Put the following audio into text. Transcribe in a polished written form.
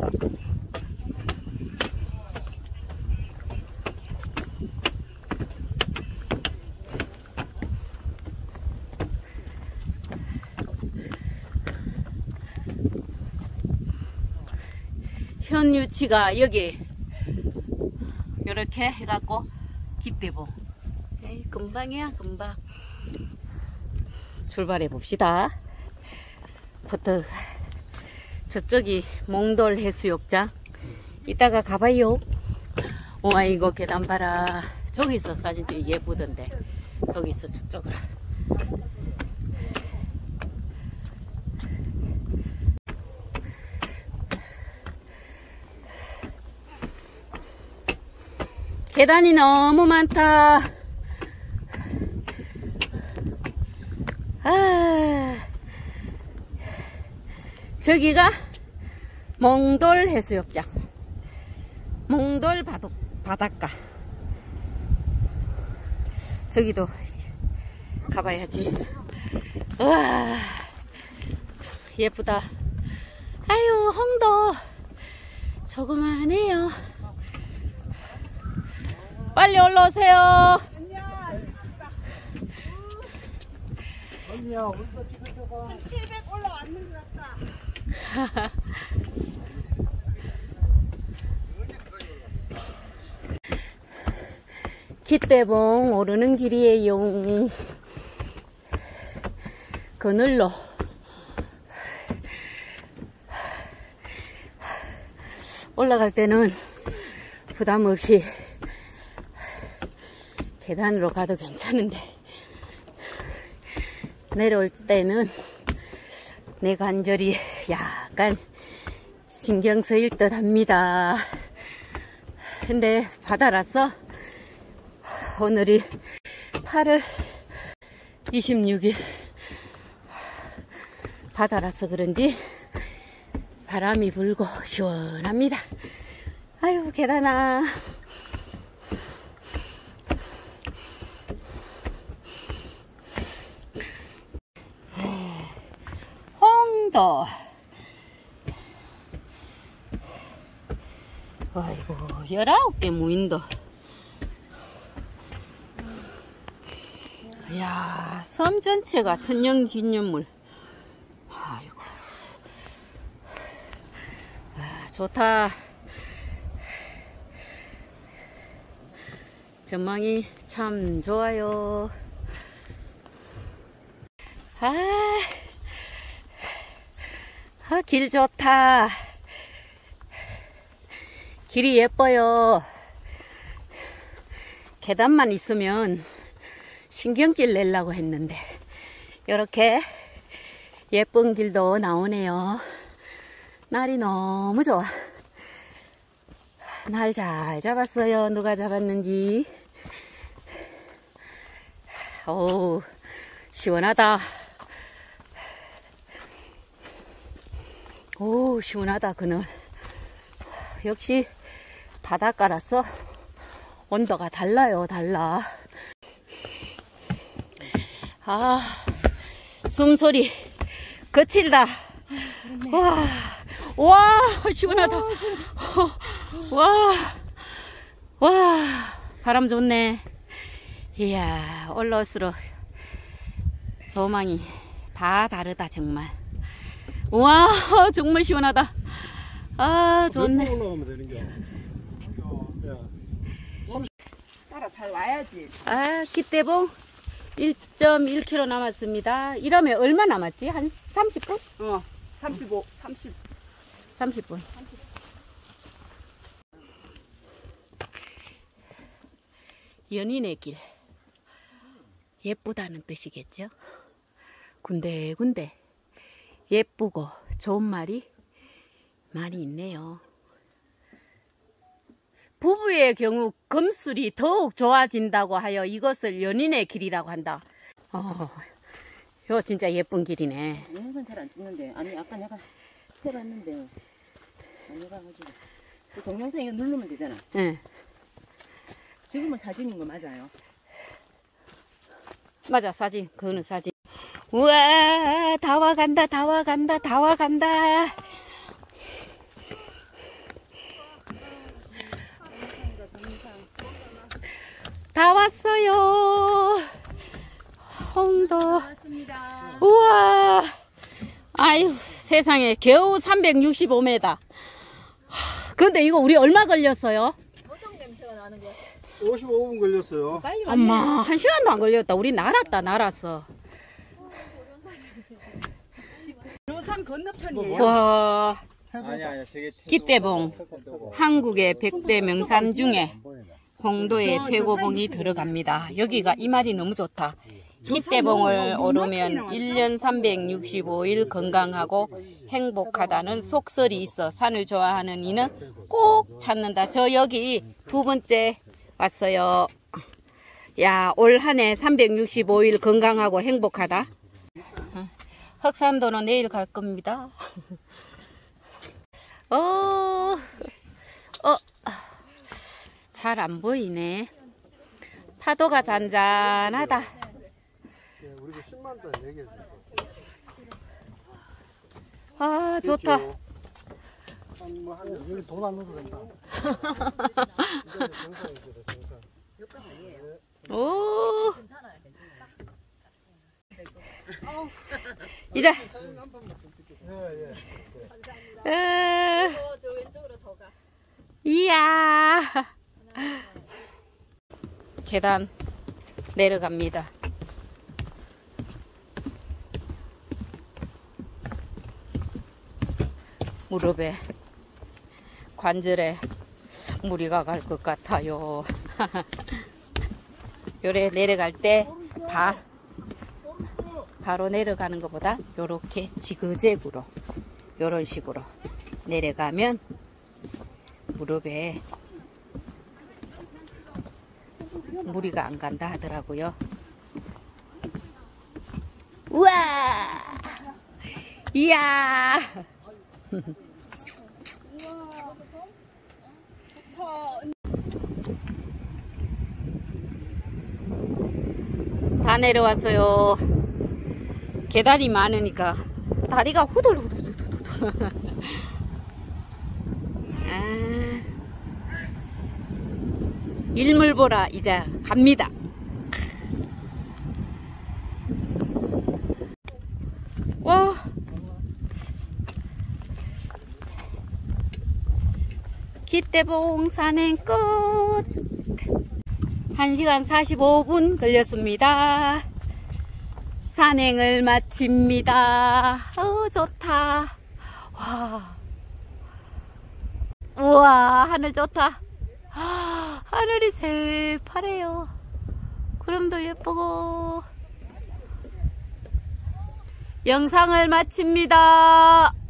현 위치가 여기 이렇게 해갖고 깃대봉. 에이, 금방이야 금방. 출발해 봅시다. 부터 저쪽이 몽돌 해수욕장. 이따가 가봐요. 와 이거 계단 봐라. 저기서 사진 찍기 예쁘던데. 저기서 저쪽으로. 계단이 너무 많다. 저기가 몽돌 해수욕장. 몽돌 바닷가. 저기도 가봐야지. 우와, 예쁘다. 아유, 홍도 조그만해요. 빨리 올라오세요. 아니야, 우리가 찍어줘봐. 한 700 올라왔는 것 같다. 깃대봉 오르는 길이에요. 그늘로 올라갈 때는 부담 없이 계단으로 가도 괜찮은데 내려올 때는 내 관절이 약간 신경 쓰일 듯 합니다. 근데 바다라서 오늘이 8월 26일 바다라서 그런지 바람이 불고 시원합니다. 아유 계단아. 홍도. 아이고 19개 무인도. 이야, 섬 전체가 천년기념물. 아이고, 아, 좋다. 전망이 참 좋아요. 길 좋다. 길이 예뻐요. 계단만 있으면 신경질 내려고 했는데 이렇게 예쁜 길도 나오네요. 날이 너무 좋아. 날 잘 잡았어요. 누가 잡았는지. 어우 시원하다. 오 시원하다. 그늘 역시 바닷가라서 온도가 달라요. 달라. 아, 숨소리 거칠다. 와, 와, 시원하다. 와, 바람 좋네. 이야, 올라올수록 조망이 다 다르다, 정말. 와, 정말 시원하다. 아, 좋네. 올라가면 되는 게. 따라 잘 와야지. 아, 깃대봉 1.1km 남았습니다. 이러면 얼마 남았지? 한 30분? 30분. 연인의 길. 예쁘다는 뜻이겠죠? 군데군데 예쁘고 좋은 말이 많이 있네요. 부부의 경우 금술이 더욱 좋아진다고 하여 이것을 연인의 길이라고 한다. 이거 진짜 예쁜 길이네. 이건 잘 안 찍는데. 아니 아까 내가 해봤는데 안 해봐가지고. 그 동영상 이거 누르면 되잖아. 응. 지금은 사진인 거 맞아요? 맞아, 사진. 그거는 사진. 우와, 다 와간다, 다 와간다, 다 와간다. 흑산도. 우와. 아유, 세상에. 겨우 365m. 근데 이거 우리 얼마 걸렸어요? 55분 걸렸어요. 엄마, 1시간도 안 걸렸다. 우리 날았어. 요산 건너편이에요. 와, 아니야, 저게 기대봉. 한국의 100대 명산 중에 홍도의 최고봉이 들어갑니다. 여기가 이 말이 너무 좋다. 기대봉을 오르면 1년 365일 건강하고 행복하다는 속설이 있어 산을 좋아하는 이는 꼭 찾는다. 저 여기 두 번째 왔어요. 야, 올 한 해 365일 건강하고 행복하다. 흑산도는 내일 갈 겁니다. 잘 안 보이네. 파도가 잔잔하다. 우리도 10만 원 얘기해 줘. 아, 좋다. 여기 돈 안 넣어도 된다. 오. 이제. 저 왼쪽으로 더 가. 이야. 계단 내려갑니다. 무릎에 관절에 무리가 갈 것 같아요. 요래 내려갈 때 바로 내려가는 것보다 요렇게 지그재그로 요런 식으로 내려가면 무릎에 무리가 안 간다 하더라고요. 우와! 이야! 다 내려왔어요. 계단이 많으니까 다리가 후들후들후들. 일몰 보라 이제 갑니다. 와, 기대봉 산행 끝. 1시간 45분 걸렸습니다. 산행을 마칩니다. 좋다. 와, 우와, 하늘 좋다. 하늘이 새파래요. 구름도 예쁘고. 영상을 마칩니다.